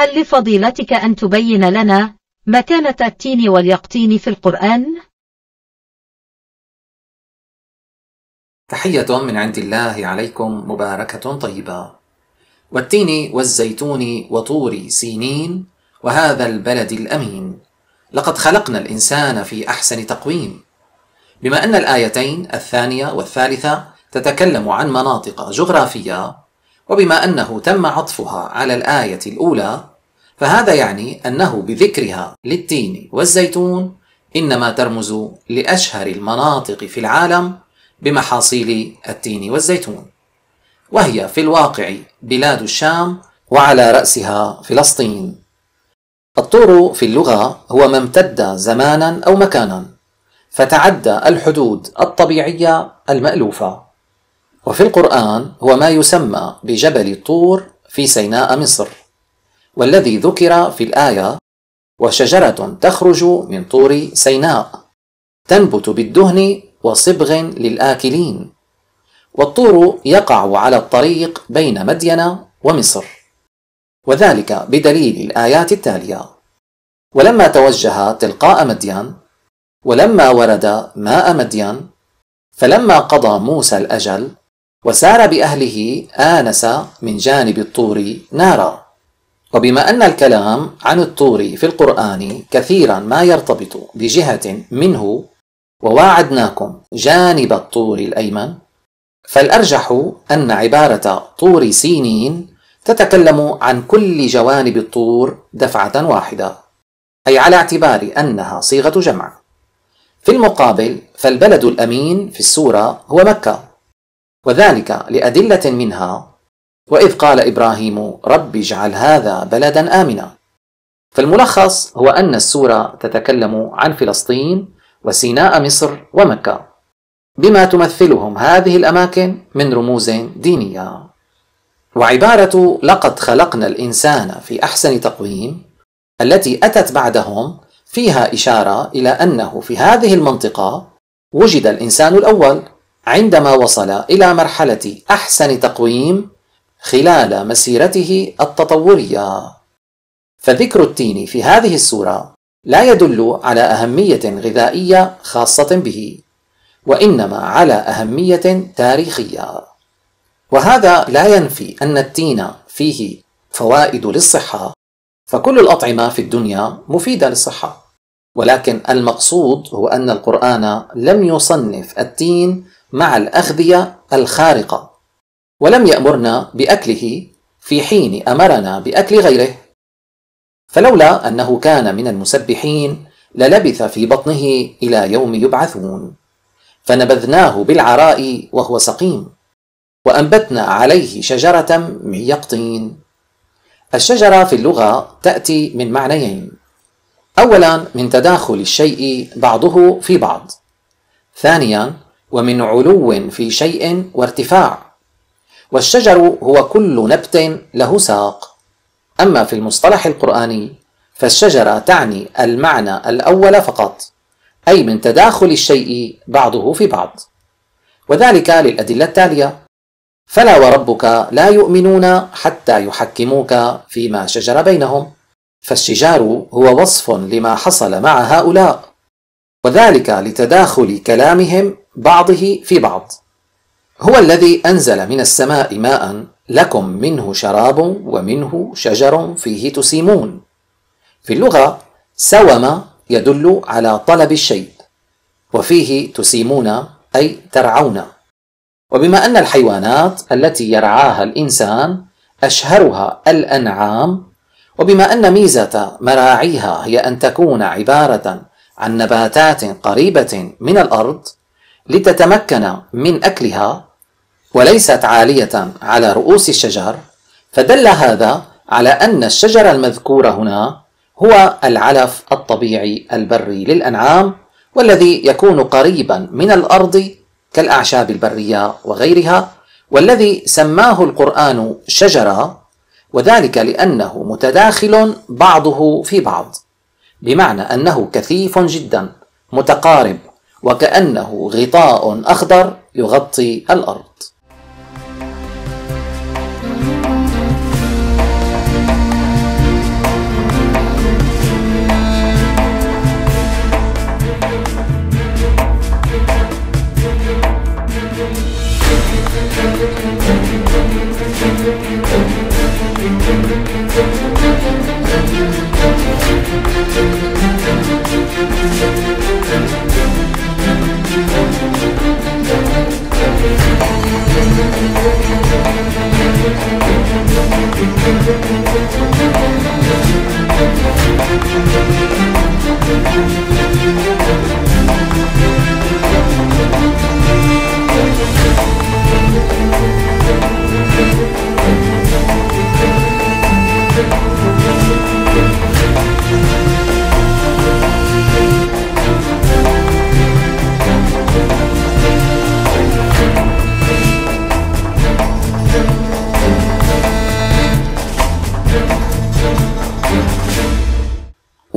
هل لفضيلتك أن تبين لنا مكانة التين واليقطين في القرآن؟ تحية من عند الله عليكم مباركة طيبة. والتين والزيتون وطور سينين وهذا البلد الأمين لقد خلقنا الإنسان في أحسن تقويم. بما أن الآيتين الثانية والثالثة تتكلم عن مناطق جغرافية، وبما أنه تم عطفها على الآية الأولى، فهذا يعني أنه بذكرها للتين والزيتون إنما ترمز لأشهر المناطق في العالم بمحاصيل التين والزيتون، وهي في الواقع بلاد الشام وعلى رأسها فلسطين. الطور في اللغة هو ما امتد زمانا أو مكانا فتعدى الحدود الطبيعية المألوفة، وفي القرآن هو ما يسمى بجبل الطور في سيناء مصر، والذي ذكر في الآية: وشجرة تخرج من طور سيناء تنبت بالدهن وصبغ للآكلين. والطور يقع على الطريق بين مدين ومصر، وذلك بدليل الآيات التالية: ولما توجه تلقاء مدين ولما ورد ماء مدين فلما قضى موسى الأجل وسار بأهله آنس من جانب الطور نارا. وبما أن الكلام عن الطور في القرآن كثيرا ما يرتبط بجهة منه وواعدناكم جانب الطور الأيمن، فالأرجح أن عبارة طور سينين تتكلم عن كل جوانب الطور دفعة واحدة، أي على اعتبار أنها صيغة جمع. في المقابل فالبلد الأمين في السورة هو مكة، وذلك لأدلة منها: وإذ قال إبراهيم رب اجعل هذا بلدا آمنا. فالملخص هو أن السورة تتكلم عن فلسطين وسيناء مصر ومكة بما تمثلهم هذه الأماكن من رموز دينية. وعبارة لقد خلقنا الإنسان في أحسن تقويم التي أتت بعدهم فيها إشارة إلى أنه في هذه المنطقة وجد الإنسان الأول عندما وصل إلى مرحلة أحسن تقويم خلال مسيرته التطورية. فذكر التين في هذه السورة لا يدل على أهمية غذائية خاصة به، وإنما على أهمية تاريخية. وهذا لا ينفي أن التين فيه فوائد للصحة، فكل الأطعمة في الدنيا مفيدة للصحة، ولكن المقصود هو أن القرآن لم يصنف التين مع الأغذية الخارقة، ولم يأمرنا بأكله في حين أمرنا بأكل غيره. فلولا أنه كان من المسبحين للبث في بطنه إلى يوم يبعثون، فنبذناه بالعراء وهو سقيم وأنبتنا عليه شجرة من يقطين. الشجرة في اللغة تأتي من معنيين: أولا من تداخل الشيء بعضه في بعض، ثانيا ومن علو في شيء وارتفاع. والشجر هو كل نبت له ساق. أما في المصطلح القرآني فالشجرة تعني المعنى الأول فقط، أي من تداخل الشيء بعضه في بعض، وذلك للأدلة التالية: فلا وربك لا يؤمنون حتى يحكموك فيما شجر بينهم. فالشجار هو وصف لما حصل مع هؤلاء، وذلك لتداخل كلامهم بعضه في بعض. هو الذي أنزل من السماء ماء لكم منه شراب ومنه شجر فيه تسيمون. في اللغة سوم يدل على طلب الشيء، وفيه تسيمون أي ترعون. وبما أن الحيوانات التي يرعاها الإنسان أشهرها الأنعام، وبما أن ميزة مراعيها هي أن تكون عبارة عن نباتات قريبة من الأرض لتتمكن من أكلها وليست عالية على رؤوس الشجر، فدل هذا على أن الشجر المذكور هنا هو العلف الطبيعي البري للأنعام، والذي يكون قريبا من الأرض كالأعشاب البرية وغيرها، والذي سماه القرآن شجرة، وذلك لأنه متداخل بعضه في بعض، بمعنى أنه كثيف جدا متقارب، وكأنه غطاء أخضر يغطي الأرض.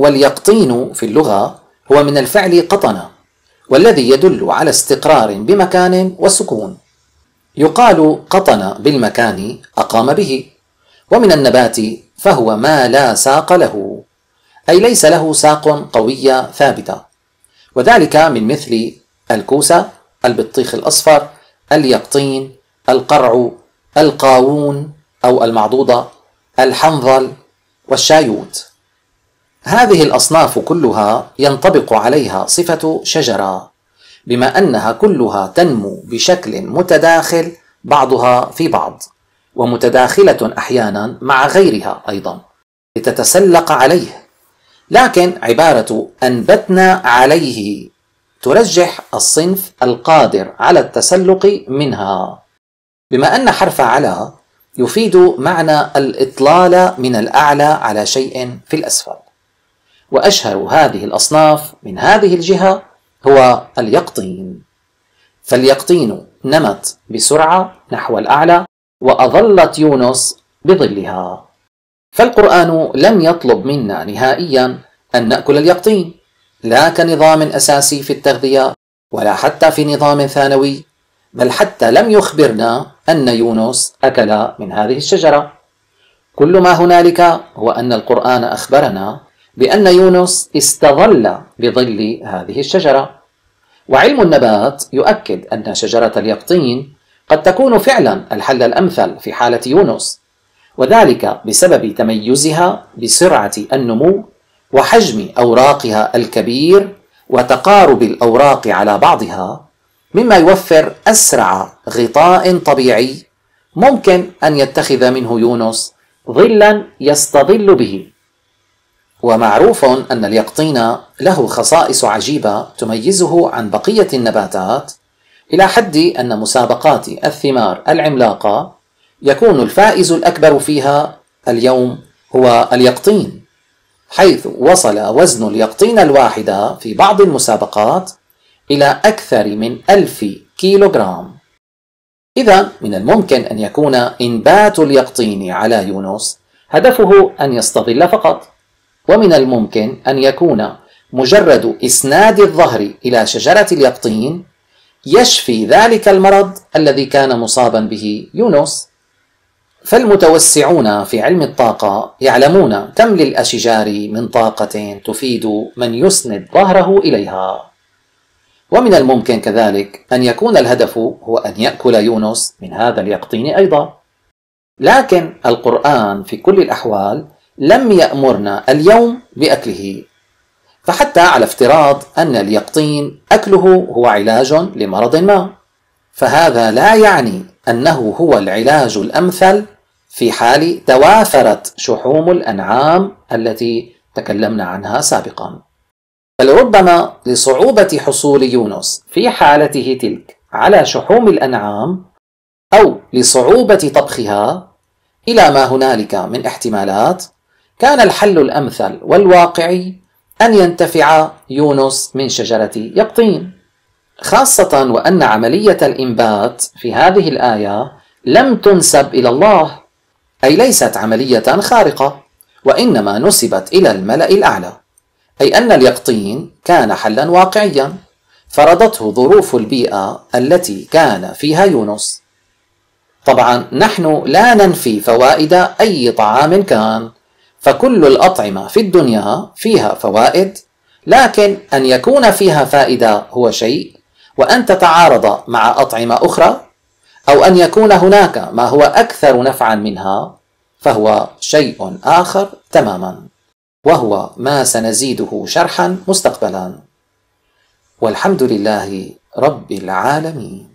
واليقطين في اللغة هو من الفعل قطن، والذي يدل على استقرار بمكان وسكون. يقال قطن بالمكان أقام به. ومن النبات فهو ما لا ساق له، أي ليس له ساق قوية ثابتة، وذلك من مثل الكوسة، البطيخ الأصفر، اليقطين، القرع، القاوون أو المعضوضة، الحنظل والشايوت. هذه الأصناف كلها ينطبق عليها صفة شجرة، بما أنها كلها تنمو بشكل متداخل بعضها في بعض، ومتداخلة أحيانا مع غيرها أيضا لتتسلق عليه، لكن عبارة أنبتنا عليه ترجح الصنف القادر على التسلق منها، بما أن حرف على يفيد معنى الإطلال من الأعلى على شيء في الأسفل. وأشهر هذه الأصناف من هذه الجهة هو اليقطين، فاليقطين نمت بسرعة نحو الأعلى وأظلت يونس بظلها. فالقرآن لم يطلب منا نهائيا أن نأكل اليقطين، لا كنظام أساسي في التغذية ولا حتى في نظام ثانوي، بل حتى لم يخبرنا أن يونس أكل من هذه الشجرة. كل ما هنالك هو أن القرآن أخبرنا بأن يونس استظل بظل هذه الشجرة. وعلم النبات يؤكد أن شجرة اليقطين قد تكون فعلا الحل الأمثل في حالة يونس، وذلك بسبب تميزها بسرعة النمو وحجم أوراقها الكبير وتقارب الأوراق على بعضها، مما يوفر أسرع غطاء طبيعي ممكن أن يتخذ منه يونس ظلا يستظل به. ومعروف أن اليقطين له خصائص عجيبة تميزه عن بقية النباتات، إلى حد أن مسابقات الثمار العملاقة يكون الفائز الأكبر فيها اليوم هو اليقطين، حيث وصل وزن اليقطين الواحدة في بعض المسابقات إلى أكثر من 1000 كيلوغرام. إذا من الممكن أن يكون إنبات اليقطين على يونس هدفه أن يستظل فقط، ومن الممكن أن يكون مجرد إسناد الظهر إلى شجرة اليقطين يشفي ذلك المرض الذي كان مصابا به يونس. فالمتوسعون في علم الطاقة يعلمون كم للأشجار من طاقة تفيد من يسند ظهره إليها، ومن الممكن كذلك أن يكون الهدف هو أن يأكل يونس من هذا اليقطين أيضا. لكن القرآن في كل الأحوال لم يأمرنا اليوم بأكله، فحتى على افتراض أن اليقطين أكله هو علاج لمرض ما، فهذا لا يعني أنه هو العلاج الأمثل في حال توافرت شحوم الأنعام التي تكلمنا عنها سابقا. بل ربما لصعوبة حصول يونس في حالته تلك على شحوم الأنعام، أو لصعوبة طبخها، إلى ما هنالك من احتمالات، كان الحل الأمثل والواقعي أن ينتفع يونس من شجرة يقطين، خاصة وأن عملية الإنبات في هذه الآية لم تنسب إلى الله، أي ليست عملية خارقة، وإنما نسبت إلى الملأ الأعلى، أي أن اليقطين كان حلا واقعيا فرضته ظروف البيئة التي كان فيها يونس. طبعا نحن لا ننفي فوائد أي طعام كان، فكل الأطعمة في الدنيا فيها فوائد، لكن أن يكون فيها فائدة هو شيء، وأن تتعارض مع أطعمة أخرى، أو أن يكون هناك ما هو أكثر نفعا منها، فهو شيء آخر تماما، وهو ما سنزيده شرحا مستقبلا. والحمد لله رب العالمين.